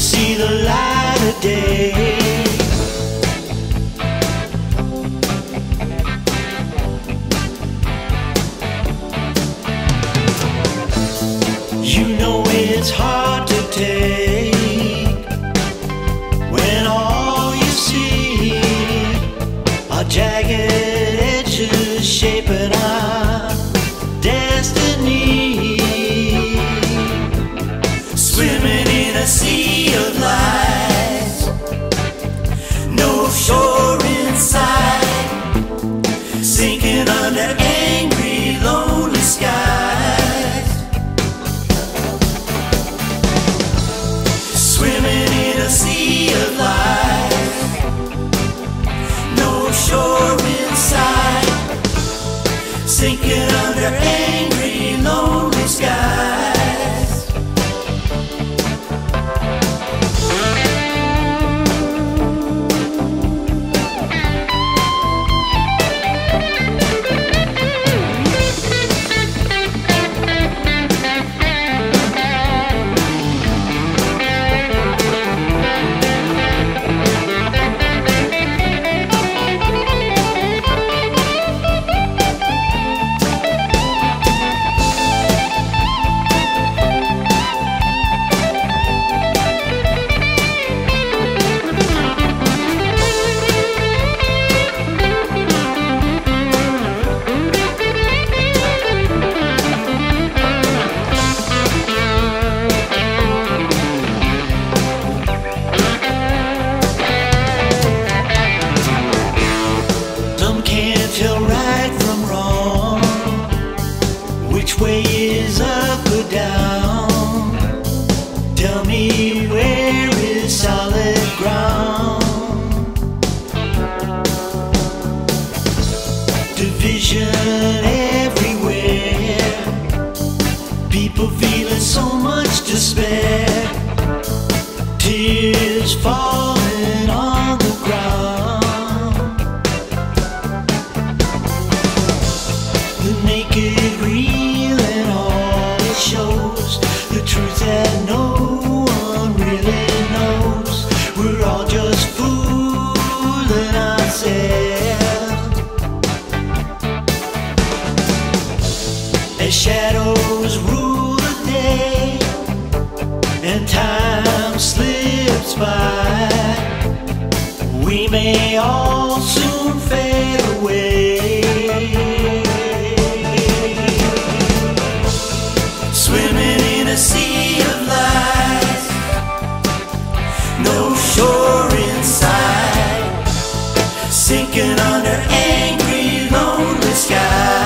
see the light of day. You know it's hard to take when all you see are jagged edges shaping our destiny. Swimming in a sea of lies, no shore in sight, sinking under angry, lonely skies. Swimming in a sea of lies, no shore in sight, sinking under angry, lonely skies. Tell right from wrong, which way is up or down. Tell me where is solid ground. Division everywhere, people feeling so much despair, tears falling on the ground. Naked real and all it shows the truth that no one really knows. We're all just fooling ourselves as shadows rule the day and time slips by. We may all soon fade away. Swimming in a sea of lies, no shore in sight, sinking under angry, lonely skies.